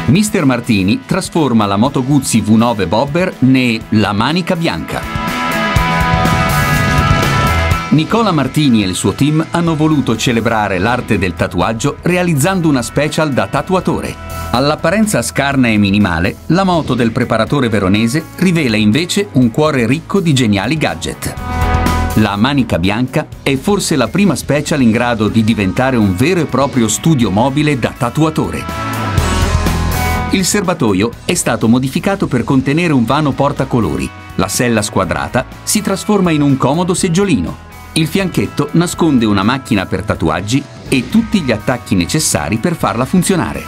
Mister Martini trasforma la Moto Guzzi V9 Bobber nella Manica Bianca. Nicola Martini e il suo team hanno voluto celebrare l'arte del tatuaggio realizzando una special da tatuatore. All'apparenza scarna e minimale, la moto del preparatore veronese rivela invece un cuore ricco di geniali gadget. La Manica Bianca è forse la prima special in grado di diventare un vero e proprio studio mobile da tatuatore. Il serbatoio è stato modificato per contenere un vano portacolori. La sella squadrata si trasforma in un comodo seggiolino. Il fianchetto nasconde una macchina per tatuaggi e tutti gli attacchi necessari per farla funzionare.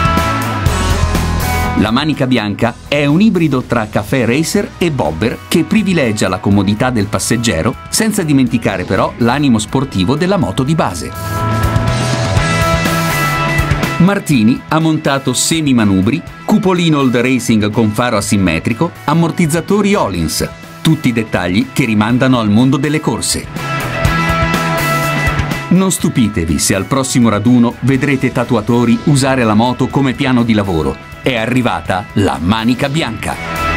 La Manica Bianca è un ibrido tra Café Racer e Bobber che privilegia la comodità del passeggero senza dimenticare però l'animo sportivo della moto di base. Martini ha montato semimanubri, cupolino Old Racing con faro asimmetrico, ammortizzatori Öhlins, tutti dettagli che rimandano al mondo delle corse. Non stupitevi se al prossimo raduno vedrete tatuatori usare la moto come piano di lavoro. È arrivata la Manica Bianca.